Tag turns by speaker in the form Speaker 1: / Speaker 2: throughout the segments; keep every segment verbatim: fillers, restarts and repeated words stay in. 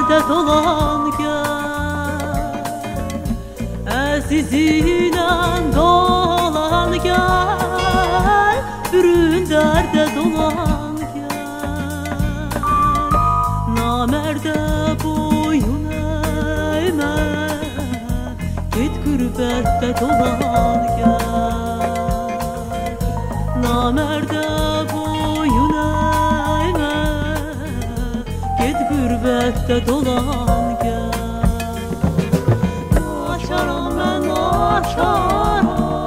Speaker 1: derde dolan gel, əzizinlə dolan gel, bürün derde dolan gel. Namərdə boyun əymə, get qürbətdə dolan gel. Namərdə boyun əymə, get qürbətdə dolan gel. Naçaram mən naçaram,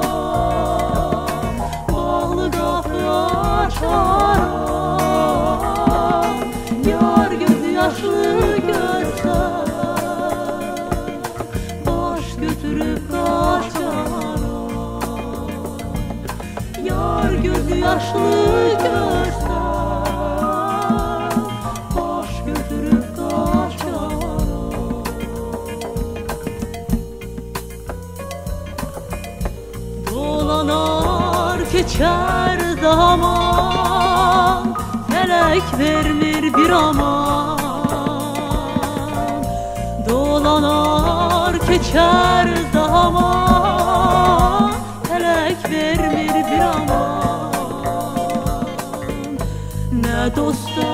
Speaker 1: bağlı qapı açaram, yar gözü yaşlı görsən, baş götürüb qaçaram. Yar gözü yaşlı görsən, baş götürüb qaçaram. Dolanar keçər zaman, fələk vermir bir aman. Dolanar keçər zaman, fələk vermir bir aman. Nə dosta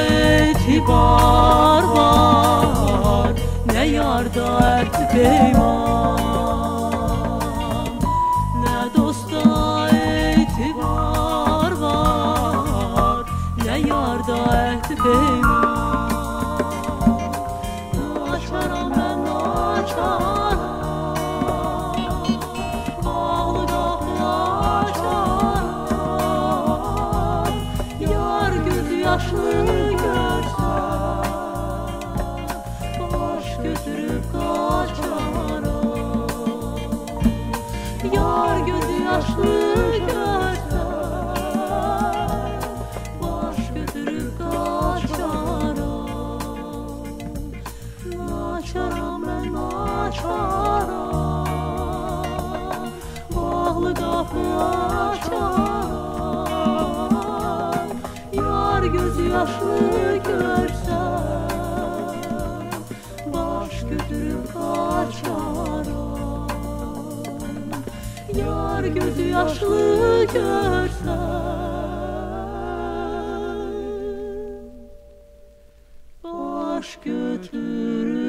Speaker 1: etibar var, nə yarda əhd peyman. Nə dosta etibar var, nə yarda əhd peyman. Naçaram mən naçaram, bağlı qapı açaram, yar gözü yaşlı görsən, baş götürüb qaçaram. Yar gözü yaşlı görsən, baş götürüb qaçaram. Naçaram mən naçaram, bağlı qapı açaram, yar gözü yaşlı görsən, baş götürüb qaçaram. Yar gözü yaşlı görsən, baş götürüb